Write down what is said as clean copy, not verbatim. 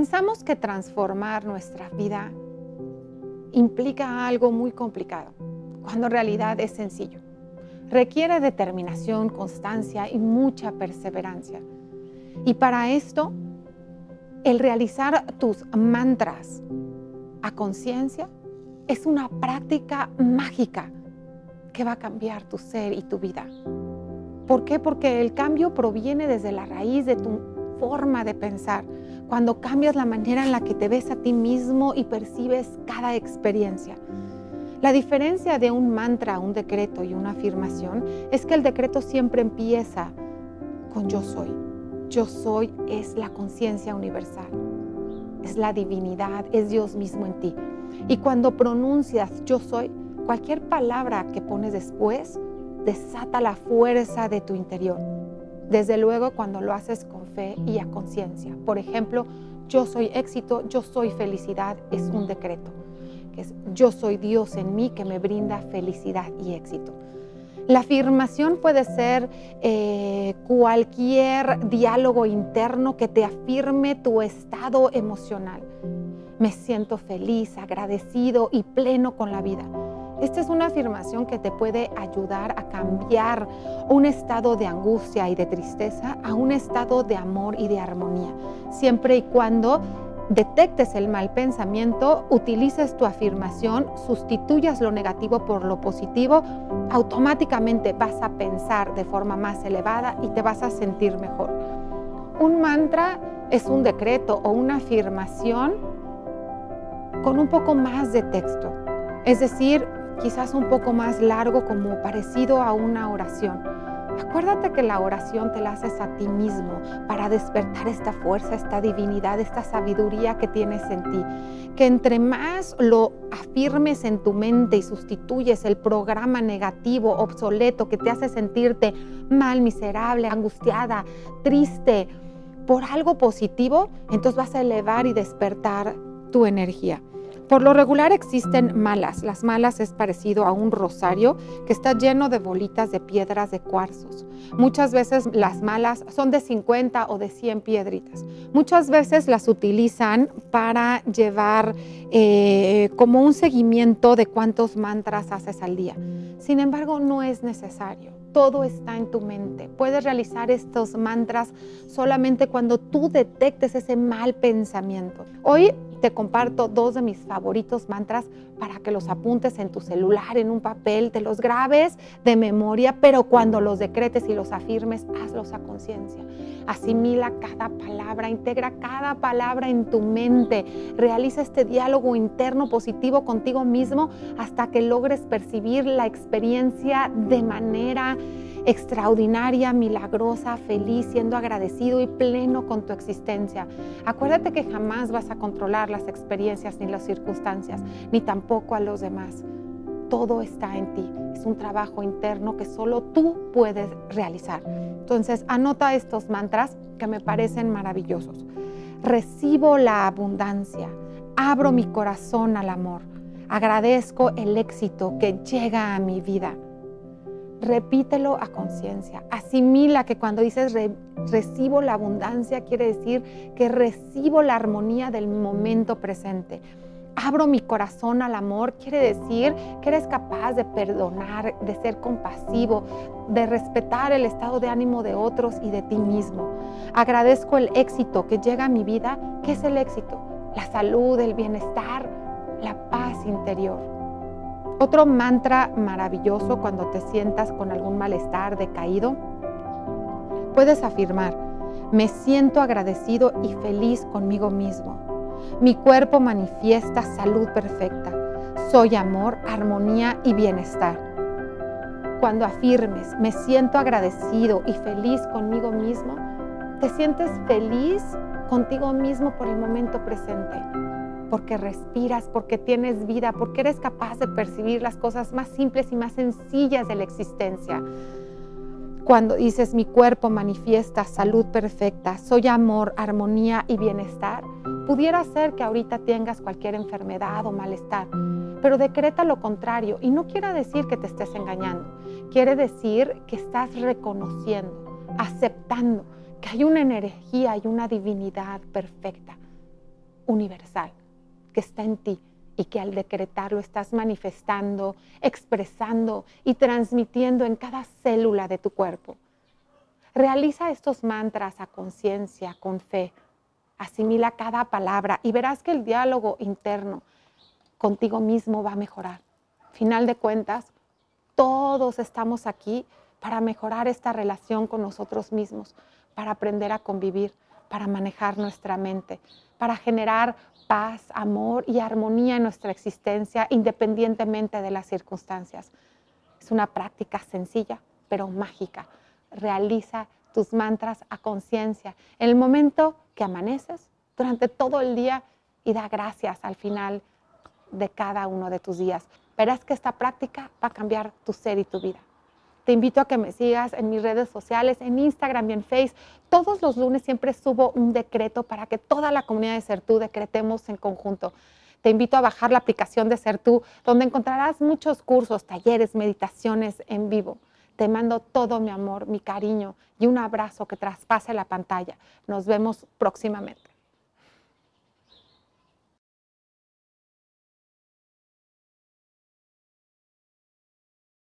Pensamos que transformar nuestra vida implica algo muy complicado, cuando en realidad es sencillo. Requiere determinación, constancia y mucha perseverancia. Y para esto, el realizar tus mantras a conciencia es una práctica mágica que va a cambiar tu ser y tu vida. ¿Por qué? Porque el cambio proviene desde la raíz de tu forma de pensar. Cuando cambias la manera en la que te ves a ti mismo y percibes cada experiencia. La diferencia de un mantra, un decreto y una afirmación es que el decreto siempre empieza con yo soy. Yo soy es la conciencia universal, es la divinidad, es Dios mismo en ti. Y cuando pronuncias yo soy, cualquier palabra que pones después desata la fuerza de tu interior. Desde luego cuando lo haces con fe y a conciencia. Por ejemplo, yo soy éxito, yo soy felicidad, es un decreto. Que es yo soy Dios en mí que me brinda felicidad y éxito. La afirmación puede ser cualquier diálogo interno que te afirme tu estado emocional. Me siento feliz, agradecido y pleno con la vida. Esta es una afirmación que te puede ayudar a cambiar un estado de angustia y de tristeza a un estado de amor y de armonía, siempre y cuando detectes el mal pensamiento, utilices tu afirmación, sustituyas lo negativo por lo positivo, automáticamente vas a pensar de forma más elevada y te vas a sentir mejor. Un mantra es un decreto o una afirmación con un poco más de texto, es decir, quizás un poco más largo, como parecido a una oración. Acuérdate que la oración te la haces a ti mismo para despertar esta fuerza, esta divinidad, esta sabiduría que tienes en ti. Que entre más lo afirmes en tu mente y sustituyes el programa negativo, obsoleto, que te hace sentirte mal, miserable, angustiada, triste, por algo positivo, entonces vas a elevar y despertar tu energía. Por lo regular existen malas. Las malas es parecido a un rosario que está lleno de bolitas de piedras de cuarzos. Muchas veces las malas son de 50 o de 100 piedritas. Muchas veces las utilizan para llevar como un seguimiento de cuántos mantras haces al día. Sin embargo, no es necesario. Todo está en tu mente. Puedes realizar estos mantras solamente cuando tú detectes ese mal pensamiento. Hoy te comparto 2 de mis favoritos mantras para que los apuntes en tu celular, en un papel, te los grabes de memoria, pero cuando los decretes y los afirmes, hazlos a conciencia. Asimila cada palabra, integra cada palabra en tu mente, realiza este diálogo interno positivo contigo mismo hasta que logres percibir la experiencia de manera extraordinaria, milagrosa, feliz, siendo agradecido y pleno con tu existencia. Acuérdate que jamás vas a controlar las experiencias ni las circunstancias, ni tampoco a los demás. Todo está en ti. Es un trabajo interno que solo tú puedes realizar. Entonces, anota estos mantras que me parecen maravillosos. Recibo la abundancia. Abro mi corazón al amor. Agradezco el éxito que llega a mi vida. Repítelo a conciencia. Asimila que cuando dices recibo la abundancia, quiere decir que recibo la armonía del momento presente. Abro mi corazón al amor, quiere decir que eres capaz de perdonar, de ser compasivo, de respetar el estado de ánimo de otros y de ti mismo. Agradezco el éxito que llega a mi vida. ¿Qué es el éxito? La salud, el bienestar, la paz interior. Otro mantra maravilloso cuando te sientas con algún malestar, decaído, puedes afirmar: me siento agradecido y feliz conmigo mismo. Mi cuerpo manifiesta salud perfecta. Soy amor, armonía y bienestar. Cuando afirmes, me siento agradecido y feliz conmigo mismo, te sientes feliz contigo mismo por el momento presente. Porque respiras, porque tienes vida, porque eres capaz de percibir las cosas más simples y más sencillas de la existencia. Cuando dices mi cuerpo manifiesta salud perfecta, soy amor, armonía y bienestar, pudiera ser que ahorita tengas cualquier enfermedad o malestar, pero decreta lo contrario y no quiere decir que te estés engañando, quiere decir que estás reconociendo, aceptando que hay una energía y una divinidad perfecta. universal que está en ti y que al decretarlo estás manifestando, expresando y transmitiendo en cada célula de tu cuerpo. Realiza estos mantras a conciencia, con fe. Asimila cada palabra y verás que el diálogo interno contigo mismo va a mejorar. Final de cuentas, todos estamos aquí para mejorar esta relación con nosotros mismos, para aprender a convivir, para manejar nuestra mente, para generar paz, amor y armonía en nuestra existencia independientemente de las circunstancias. Es una práctica sencilla, pero mágica. Realiza tus mantras a conciencia en el momento que amaneces, durante todo el día, y da gracias al final de cada uno de tus días. Verás que esta práctica va a cambiar tu ser y tu vida. Te invito a que me sigas en mis redes sociales, en Instagram y en Facebook. Todos los lunes siempre subo un decreto para que toda la comunidad de Ser Tú decretemos en conjunto. Te invito a bajar la aplicación de Ser Tú, donde encontrarás muchos cursos, talleres, meditaciones en vivo. Te mando todo mi amor, mi cariño y un abrazo que traspase la pantalla. Nos vemos próximamente.